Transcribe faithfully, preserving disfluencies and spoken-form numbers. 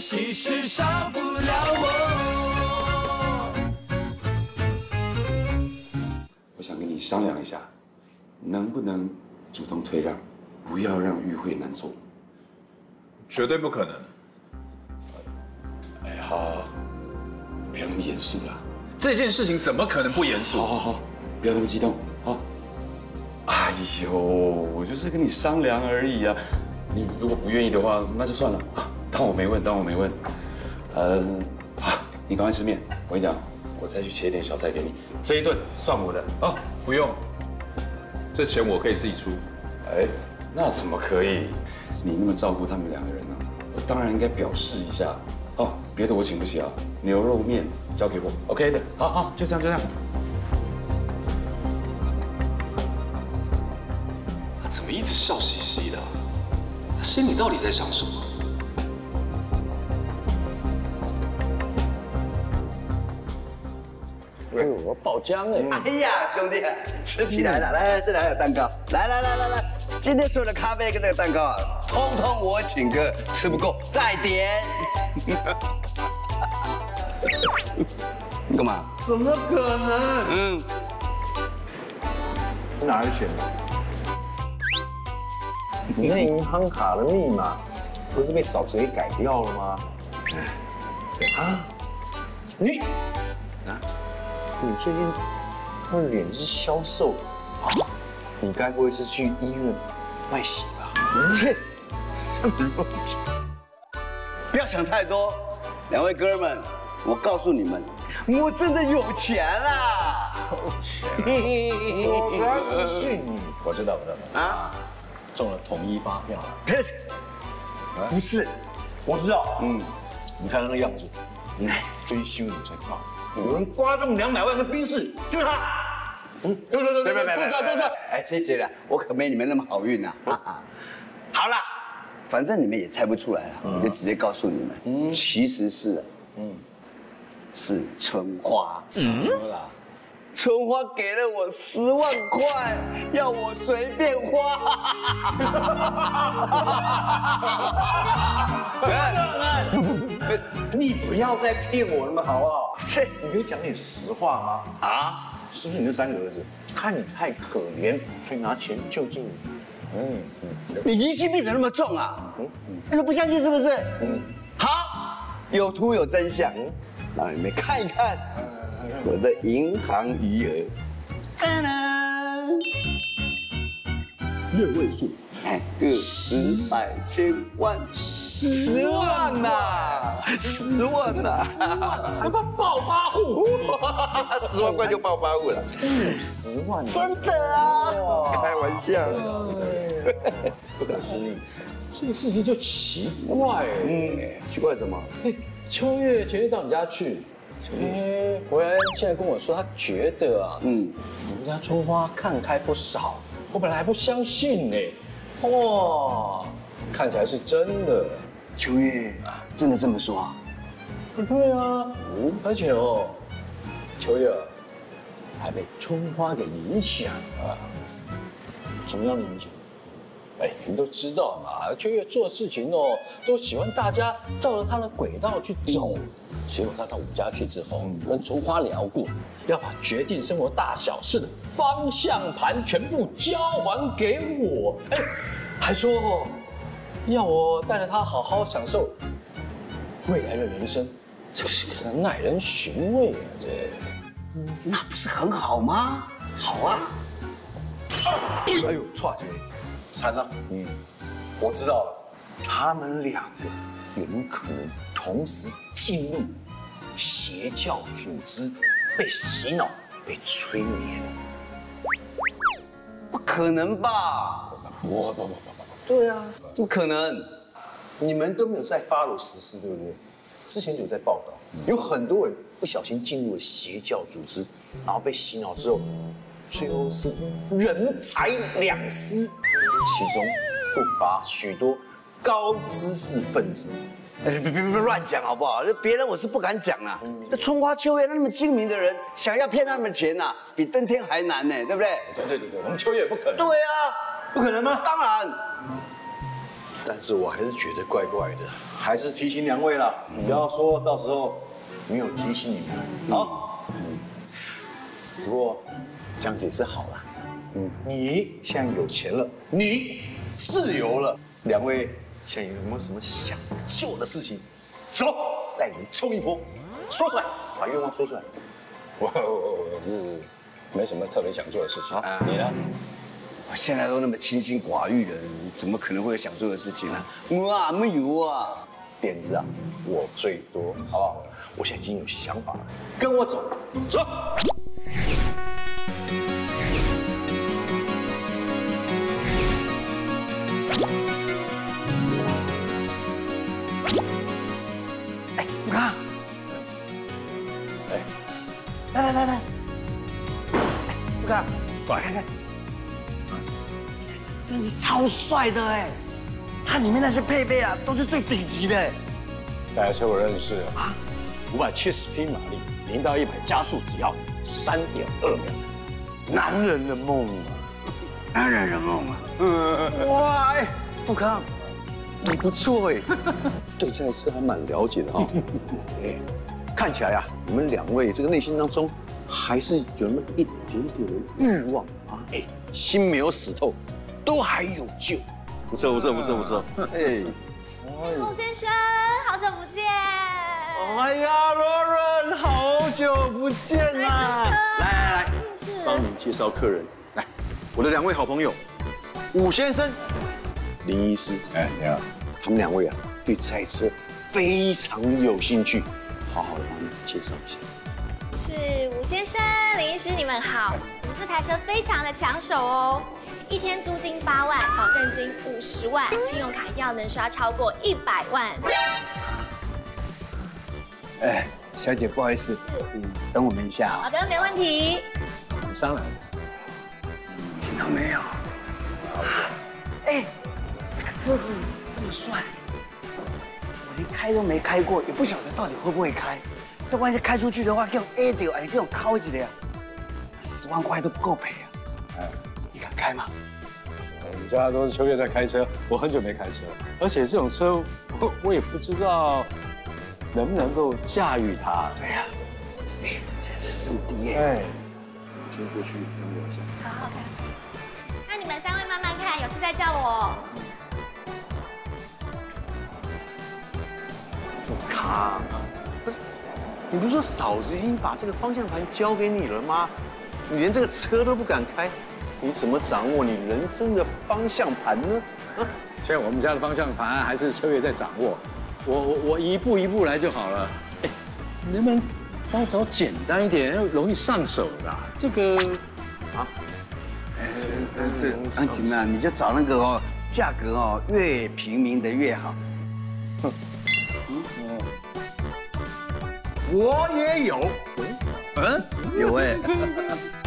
其实伤不了我。 我想跟你商量一下，能不能主动退让，不要让玉慧难受。 绝对不可能。 哎，好，好，不要那么严肃啦。 这件事情怎么可能不严肃？ 好好好，不要那么激动，好。哎呦，我就是跟你商量而已啊。你如果不愿意的话，那就算了，当我没问，当我没问。呃，好，你赶快吃面。我跟你讲，我再去切点小菜给你，这一顿算我的啊。 不用，这钱我可以自己出。 哎，那怎么可以？你那么照顾他们两个人啊，我当然应该表示一下。哦，别的我请不起啊，牛肉面交给我 ，OK 的。好好，就这样，就这样。 他怎么一直笑嘻嘻的？他心里到底在想什么？ 哎呦，我爆浆哎！ 哎呀，兄弟，吃起来了！来，这里还有蛋糕。来来来来来，今天所有的咖啡跟这个蛋糕啊，通通我请客，吃不够再点。你干嘛？ 怎么可能？ 嗯， 哪来的钱？你那银行卡的密码不是被嫂子给改掉了吗？啊？你啊？你最近那脸是消瘦啊？你该不会是去医院卖血吧？ 切！不要想太多，两位哥们，我告诉你们，我真的有钱啦！ 我才不信你！ 我知道，我知道啊，中了统一发票了。 不是， 我知道， 嗯， 你看他那个样子，哎，最近新闻有在报，有人刮中两百万的宾士，就是他。嗯，对对对对对，对对对对。 哎，谢谢了，我可没你们那么好运呐。好啦，反正你们也猜不出来了，我就直接告诉你们，其实是，嗯，是春花。嗯，春花给了我十万块，要我随便花。 你不要再骗我了嘛，好不好？切，你可以讲点实话吗？啊，是不是你那三个儿子看你太可怜，所以拿钱救济你？ 嗯，你疑心病怎么那么重啊？嗯，你们不相信是不是？嗯，好，有图有真相，让你们看一看我的银行余额。当当， 六位数。 哎，个十百千万，十万呐，十万呐， 还怕暴发户？ 十万块就暴发户了， 真有十万？ 真的啊，开玩笑。 不可思议， 这个事情就奇怪了。 嗯，奇怪什么？ 哎，秋月前天到你家去，哎，回来现在跟我说，他觉得啊，嗯，我们家春花看开不少。我本来还不相信呢。哇，看起来是真的。 秋月真的这么说啊？ 对啊，而且哦，秋月还被春花给影响了。 什么样的影响？ 哎，你都知道嘛，秋月做事情哦，都喜欢大家照着他的轨道去走。结果他到我们家去之后，跟春花聊过，要把决定生活大小事的方向盘全部交还给我。哎，还说哦，要我带着他好好享受未来的人生，这是个耐人寻味啊！这， 那不是很好吗？好啊。 哎呦，错姐，惨了。嗯，我知道了，他们两个有没有可能同时进入邪教组织，被洗脑、被催眠？ 不可能吧？ 不不不不不， 对啊，不可能。 你们都没有在 follow 实施，对不对？之前就有在报道，有很多人不小心进入了邪教组织，然后被洗脑之后，最后是人财两失，其中不乏许多高知识分子。 哎，别别别乱讲好不好？这别人我是不敢讲啊。这春花秋月那么精明的人，想要骗他们钱呐，比登天还难呢，对不对？ 对对对对，我们秋月不可能。 对啊， 不可能吗？ 当然。 但是我还是觉得怪怪的，还是提醒两位啦，不要说到时候没有提醒你们。好，不过这样子也是好啦。嗯，你现在有钱了，你自由了，两位现在有没有什么想做的事情？走，带你们冲一波，说出来，把愿望说出来。 我我是没什么特别想做的事情。啊，你呢？ 我现在都那么清心寡欲的，怎么可能会有想做的事情呢？我啊，没有啊。 点子啊，我最多，好不好？我现在已经有想法了，跟我走，走。 哎，富康，哎，来来来来，哎，富康，过来看看，真是超帅的哎！它里面那些配备啊，都是最顶级的。 这台车我认识啊，五百七十匹马力，零到一百加速只要三点二秒。 男人的梦啊，男人的梦啊！哇，哎，富康， 你不错哎，对这台车还蛮了解的哈。哎，看起来啊，你们两位这个内心当中还是有那么一点点的欲望啊。哎，心没有死透，都还有救。不错不错不错不错。哎， 陆先生，好久不见。 哎呀，罗润，好久不见啦！来来来，帮你介绍客人。来，我的两位好朋友，武先生、林医师。 哎，你好。 他们两位啊，对这台车非常有兴趣，好好的帮你介绍一下。 是武先生、林医师，你们好。我们这台车非常的抢手哦，一天租金八万，保证金五十万，信用卡要能刷超过一百万。 哎，小姐，不好意思，嗯，等我们一下啊。 好的，没问题。 我们商量一下。 听到没有？哎，这个车子这么帅，我连开都没开过，也不晓得到底会不会开。这万一开出去的话，给我 A 掉，哎，给我敲起来呀，十万块都不够赔啊！哎，你敢开吗？ 我们家都是秋月在开车，我很久没开车，而且这种车我我也不知道能不能够驾驭它。 对呀，哎，这是速递耶！ 哎， 我先过去跟我一下。 好好看。那你们三位慢慢看，有事再叫我。 卡，不是，你不是说嫂子已经把这个方向盘交给你了吗？你连这个车都不敢开，你怎么掌握你人生的方向盘呢？啊， 现在我们家的方向盘还是秋月在掌握，我我我一步一步来就好了。哎，能不能帮我找简单一点，容易上手的啊？这个啊， 对对，安琪啊，你就找那个哦，价格哦越平民的越好。 我也有， 嗯，有哎。